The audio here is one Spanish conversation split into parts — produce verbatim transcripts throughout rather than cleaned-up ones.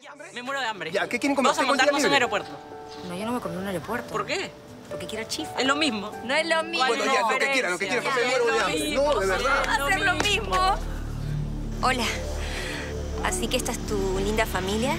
hambre? Me muero de hambre. Ya, ¿qué quieren comer? Vamos a montarnos en un aeropuerto. No, yo no me comí en un aeropuerto. ¿Por qué? Porque quiero chifa. Es lo mismo. No es lo mismo. Bueno, ya, lo que quieran, lo que quieran. Me muero de hambre. No, de verdad. Hacer lo mismo. Hola. Así que esta es tu linda familia.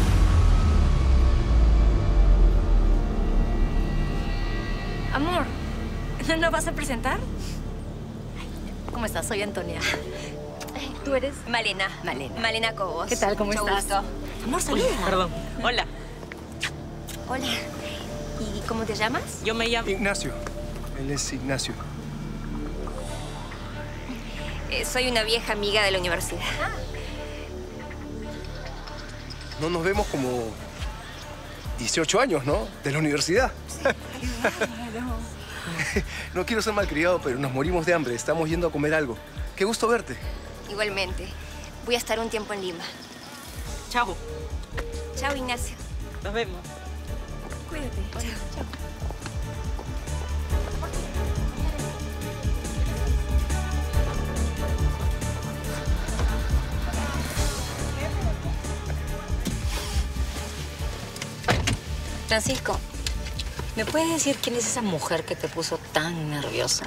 Amor, ¿no nos vas a presentar? ¿Cómo estás? Soy Antonia. ¿Tú eres? Malena. Malena. Malena Cobos. ¿Qué tal? ¿Cómo Mucho estás? gusto. Amor, saluda. Perdón. Hola. Hola. ¿Y cómo te llamas? Yo me llamo... Ignacio. Él es Ignacio. Eh, soy una vieja amiga de la universidad. No nos vemos como dieciocho años, ¿no? De la universidad. No quiero ser malcriado, pero nos morimos de hambre. Estamos yendo a comer algo. Qué gusto verte. Igualmente. Voy a estar un tiempo en Lima. Chao. Chao, Ignacio. Nos vemos. Cuídate. Chao. Chao. Francisco, ¿me puedes decir quién es esa mujer que te puso tan nervioso?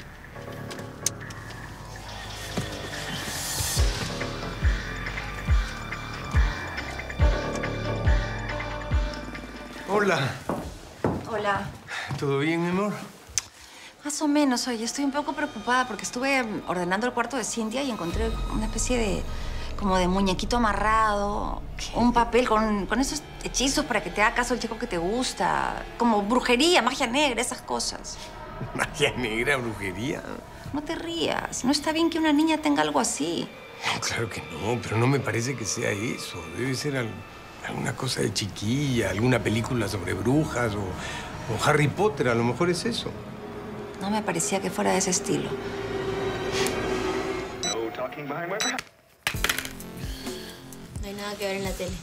Hola. Hola. ¿Todo bien, mi amor? Más o menos, oye, estoy un poco preocupada porque estuve ordenando el cuarto de Cintia y encontré una especie de... como de muñequito amarrado, ¿qué? Un papel con, con esos hechizos para que te haga caso el chico que te gusta, como brujería, magia negra, esas cosas. Magia negra, brujería. No te rías, no está bien que una niña tenga algo así. No, claro que no, pero no me parece que sea eso. Debe ser al, alguna cosa de chiquilla, alguna película sobre brujas o, o Harry Potter, a lo mejor es eso. No me parecía que fuera de ese estilo. No hay nada que ver en la tele.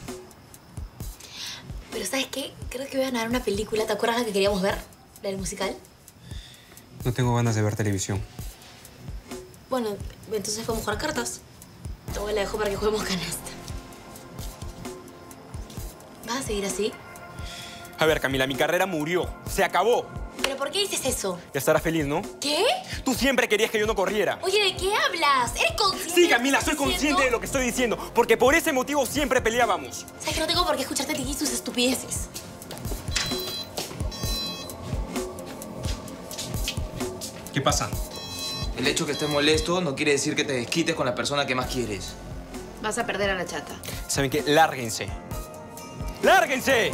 Pero ¿sabes qué? Creo que voy a ganar una película. ¿Te acuerdas la que queríamos ver? La del musical. No tengo ganas de ver televisión. Bueno, entonces podemos jugar cartas. Tu abuela dejó para que juguemos canasta. ¿Vas a seguir así? A ver, Camila, mi carrera murió. Se acabó. ¿Pero por qué dices eso? Ya estarás feliz, ¿no? ¿Qué? Tú siempre querías que yo no corriera. Oye, ¿de qué hablas? ¿Eres consciente? Sí, de lo Camila, que soy estás consciente diciendo? de lo que estoy diciendo. Porque por ese motivo siempre peleábamos. Sabes que no tengo por qué escucharte a ti y tus estupideces. ¿Qué pasa? El hecho que estés molesto no quiere decir que te desquites con la persona que más quieres. Vas a perder a la chata. ¿Saben qué? Lárguense. ¡Lárguense!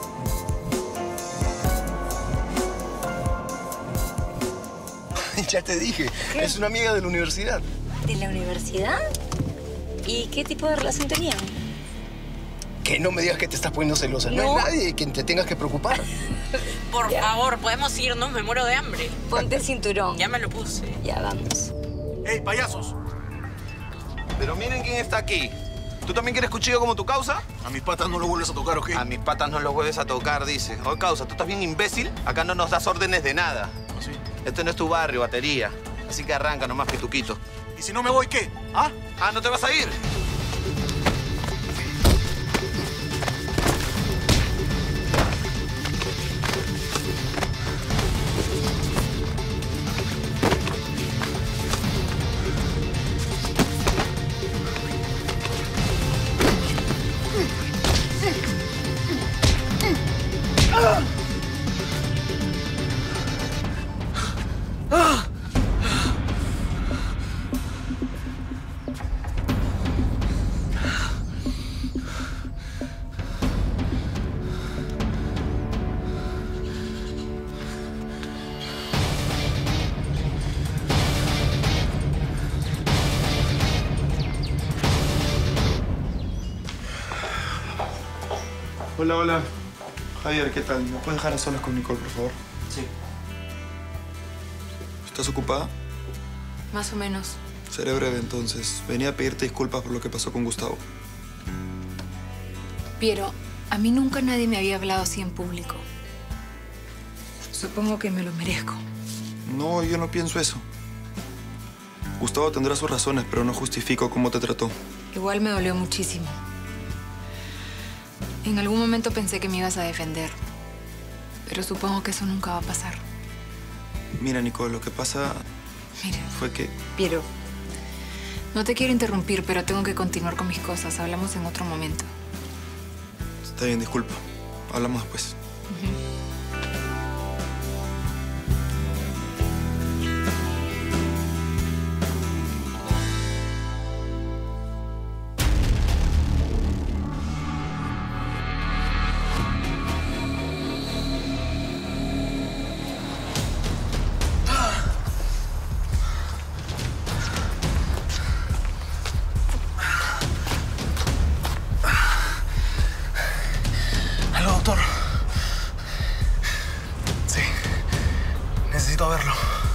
Ya te dije, ¿qué? Es una amiga de la universidad. ¿De la universidad? ¿Y qué tipo de relación tenían? Que no me digas que te estás poniendo celosa. No, No. hay nadie de quien te tengas que preocupar. Por favor, podemos irnos. Me muero de hambre. Ponte el cinturón. Ya me lo puse. Ya, vamos. ¡Ey, payasos! Pero miren quién está aquí. ¿Tú también quieres cuchillo como tu causa? A mis patas no los vuelves a tocar, ¿o qué? A mis patas no los vuelves a tocar, dice. Oye, causa, ¿tú estás bien imbécil? Acá no nos das órdenes de nada. ¿Sí? Este no es tu barrio, batería. Así que arranca nomás, pituquito. ¿Y si no me voy, qué? ¿Ah? Ah, ¿no te vas a ir? Hola, hola. Javier, ¿qué tal? ¿Me puedes dejar a solas con Nicole, por favor? Sí. ¿Estás ocupada? Más o menos. Seré breve, entonces. Venía a pedirte disculpas por lo que pasó con Gustavo. Piero, a mí nunca nadie me había hablado así en público. Supongo que me lo merezco. No, yo no pienso eso. Gustavo tendrá sus razones, pero no justifico cómo te trató. Igual me dolió muchísimo. En algún momento pensé que me ibas a defender, pero supongo que eso nunca va a pasar. Mira, Nicole, lo que pasa Mira, fue que... Piero, no te quiero interrumpir, pero tengo que continuar con mis cosas. Hablamos en otro momento. Está bien, disculpa. Hablamos después. Uh-huh. Doctor. Sí. Necesito verlo.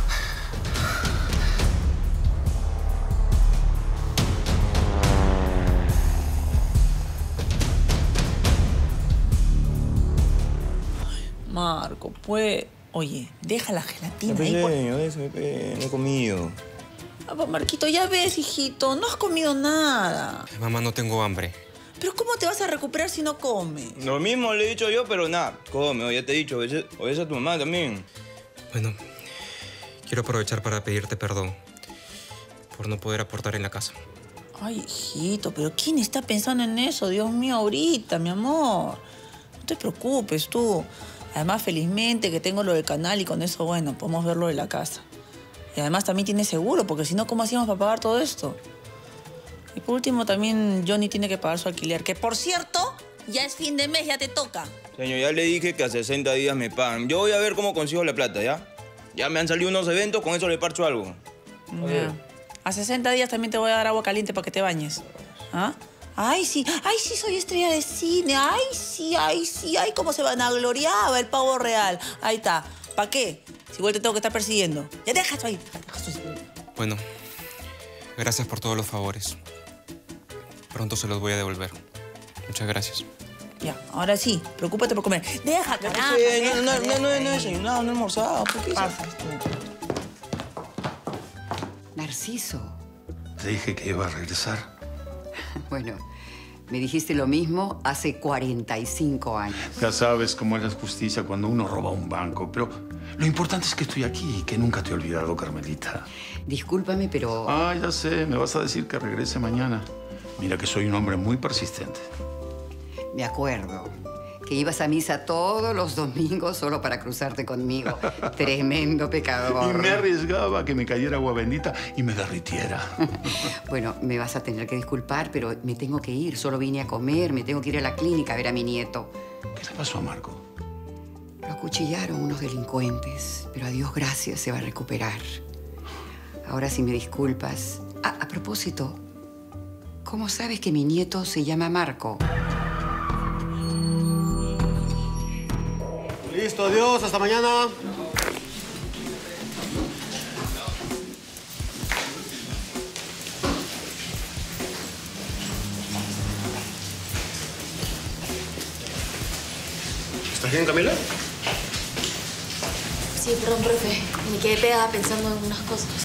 Marco, pues... Oye, deja la gelatina Pepe, ahí. Por... de eso, Pepe, no he comido. Ah, pues, Marquito, ya ves, hijito, no has comido nada. Mamá, no tengo hambre. Pero ¿cómo te vas a recuperar si no comes? Lo mismo le he dicho yo, pero nada, come, ya te he dicho, obedece a tu mamá también. Bueno, quiero aprovechar para pedirte perdón por no poder aportar en la casa. Ay, hijito, pero ¿quién está pensando en eso? Dios mío, ahorita, mi amor. No te preocupes tú. Además, felizmente que tengo lo del canal y con eso, bueno, podemos ver lo de la casa. Y además también tienes seguro, porque si no, ¿cómo hacíamos para pagar todo esto? Y por último, también Johnny tiene que pagar su alquiler, que por cierto, ya es fin de mes, ya te toca. Señor, ya le dije que a sesenta días me pagan. Yo voy a ver cómo consigo la plata, ¿ya? Ya me han salido unos eventos, con eso le parcho algo. Ya. A sesenta días también te voy a dar agua caliente para que te bañes. ¿Ah? Ay, sí, ay, sí, soy estrella de cine. Ay, sí, ay, sí, ay, cómo se van a gloriar el pavo real. Ahí está. ¿Para qué? Si igual te tengo que estar persiguiendo. Ya deja eso ahí. Bueno, gracias por todos los favores. Pronto se los voy a devolver. Muchas gracias. Ya, ahora sí, preocúpate por comer. Deja, carajo. Sí, no, no, no, no, no he desayunado, no he almorzado. ¿Por qué pasas Narciso. Te dije que iba a regresar. Bueno, me dijiste lo mismo hace cuarenta y cinco años. Ya sabes cómo es la justicia cuando uno roba un banco, pero lo importante es que estoy aquí y que nunca te he olvidado, Carmelita. Discúlpame, pero... Ah, ya sé, me vas a decir que regrese mañana. Mira que soy un hombre muy persistente. Me acuerdo que ibas a misa todos los domingos solo para cruzarte conmigo. Tremendo pecador. Y me arriesgaba a que me cayera agua bendita y me derritiera. Bueno, me vas a tener que disculpar, pero me tengo que ir. Solo vine a comer, me tengo que ir a la clínica a ver a mi nieto. ¿Qué le pasó a Marco? Lo acuchillaron unos delincuentes, pero a Dios gracias se va a recuperar. Ahora, si me disculpas... Ah, a propósito, ¿cómo sabes que mi nieto se llama Marco? Listo, adiós, hasta mañana. ¿Estás bien, Camila? Sí, perdón, profe. Me quedé pegada pensando en unas cosas.